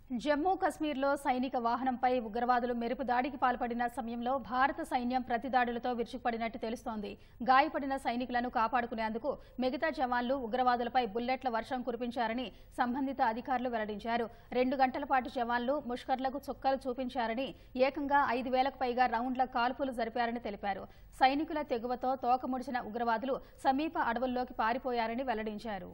జమ్మూ కశ్మీర్లో సైనిక వాహనంపై ఉగ్రవాదులు మెరుపు దాడికి పాల్పడిన సమయంలో భారత సైన్యం ప్రతిదాడులతో విరుచుకుపడినట్టు తెలుస్తోంది. గాయపడిన సైనికులను కాపాడుకునేందుకు మిగతా జవాన్లు ఉగ్రవాదులపై బుల్లెట్ల వర్షం కురిపించారని సంబంధిత అధికారులు వెల్లడించారు. 2 గంటల పాటు జవాన్లు ముష్కర్లకు చుక్కలు చూపించారని, ఏకంగా 5,000కు పైగా రౌండ్ల కాల్పులు జరిపారని తెలిపారు. సైనికుల తెగువతో తోకముడిచిన ఉగ్రవాదులు సమీప అడవుల్లోకి పారిపోయారని వెల్లడించారు.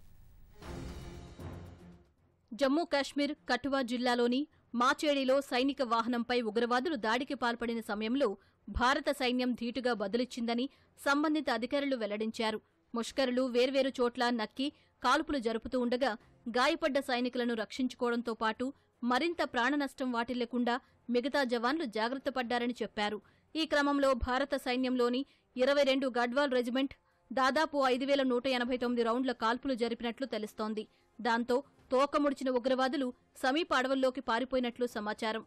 జమ్మూ కాశ్మీర్ కఠువా జిల్లాలోని మాచేడిలో సైనిక వాహనంపై ఉగ్రవాదులు దాడికి పాల్పడిన సమయంలో భారత సైన్యం ధీటుగా బదులిచ్చిందని సంబంధిత అధికారులు వెల్లడించారు. ముష్కరులు వేర్వేరు చోట్ల నక్కి కాల్పులు జరుపుతూ ఉండగా గాయపడ్డ సైనికులను రక్షించుకోవడంతో పాటు మరింత ప్రాణనష్టం వాటిల్లకుండా మిగతా జవాన్లు జాగ్రత్త పడ్డారని చెప్పారు. ఈ క్రమంలో భారత సైన్యంలోని 22 గడ్వాల్ రెజిమెంట్ దాదాపు 5,189 రౌండ్ల కాల్పులు జరిపినట్లు తెలుస్తోంది. దాంతో తోకముడిచిన ఉగ్రవాదులు సమీప అడవుల్లోకి పారిపోయినట్లు సమాచారం.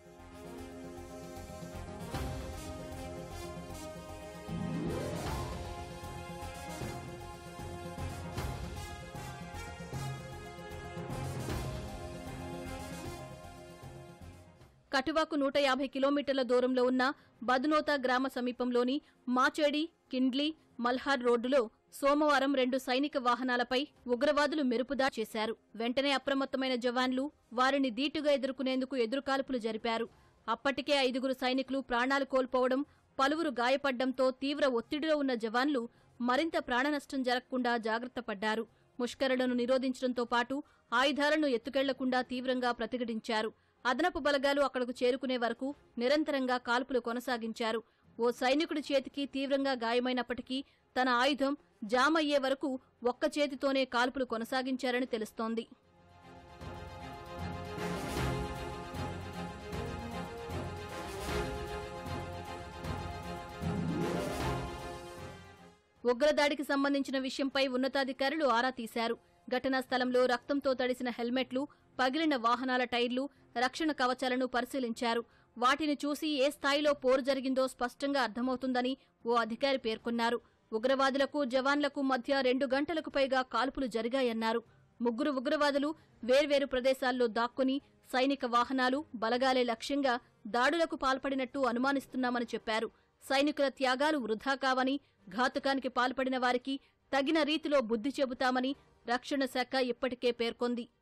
కఠువాకు 150 కిలోమీటర్ల దూరంలో ఉన్న బద్నోతా గ్రామ సమీపంలోని మాచేడి కిండ్లీ మల్హార్ రోడ్డులో సోమవారం 2 సైనిక వాహనాలపై ఉగ్రవాదులు మెరుపుదాడి చేశారు. వెంటనే అప్రమత్తమైన జవాన్లు వారిని ధీటుగా ఎదుర్కొనేందుకు ఎదురుకాల్పులు జరిపారు. అప్పటికే 5 సైనికులు ప్రాణాలు కోల్పోవడం, పలువురు గాయపడ్డంతో తీవ్ర ఒత్తిడిలో ఉన్న జవాన్లు మరింత ప్రాణనష్టం జరగకుండా జాగ్రత్త పడ్డారు. ముష్కరులను నిరోధించడంతో పాటు ఆయుధాలను ఎత్తుకెళ్లకుండా తీవ్రంగా ప్రతిఘటించారు. అదనపు బలగాలు అక్కడకు చేరుకునే వరకు నిరంతరంగా కాల్పులు కొనసాగించారు. ఓ సైనికుడి చేతికి తీవ్రంగా గాయమైనప్పటికీ తన ఆయుధం జామ్ అయ్యే వరకు ఒక్క చేతితోనే కాల్పులు కొనసాగించారని తెలుస్తోంది. ఉగ్రదాడికి సంబంధించిన విషయంపై ఉన్నతాధికారులు ఆరా తీశారు. ఘటనా స్థలంలో రక్తంతో తడిసిన హెల్మెట్లు, పగిలిన వాహనాల టైర్లు, రక్షణ కవచాలను పరిశీలించారు. వాటిని చూసి ఏ స్థాయిలో పోరు జరిగిందో స్పష్టంగా అర్థమవుతుందని ఓ అధికారి పేర్కొన్నారు. ఉగ్రవాదులకు జవాన్లకు మధ్య 2 గంటలకు పైగా కాల్పులు జరిగాయన్నారు. 3 ఉగ్రవాదులు వేర్వేరు ప్రదేశాల్లో దాక్కుని సైనిక వాహనాలు, బలగాలే లక్ష్యంగా దాడులకు పాల్పడినట్టు అనుమానిస్తున్నామని చెప్పారు. సైనికుల త్యాగాలు వృధా కావని, ఘాతుకానికి పాల్పడిన వారికి తగిన రీతిలో బుద్ధి చెబుతామని రక్షణ శాఖ ఇప్పటికే పేర్కొంది.